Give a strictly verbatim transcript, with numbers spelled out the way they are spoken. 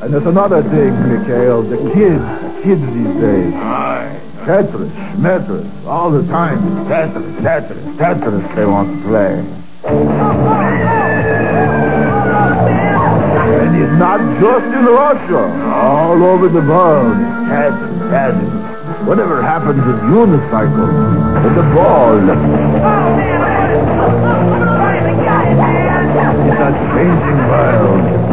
And there's another thing, Mikhail. The kids, kids these days. Aye. Tetris, Schmetris, all the time. Tetris, Tetris, Tetris they want to play. And it's not just in Russia. All over the world. Tetris, Tetris. Whatever happens in unicycles, with the ball. It's a changing world.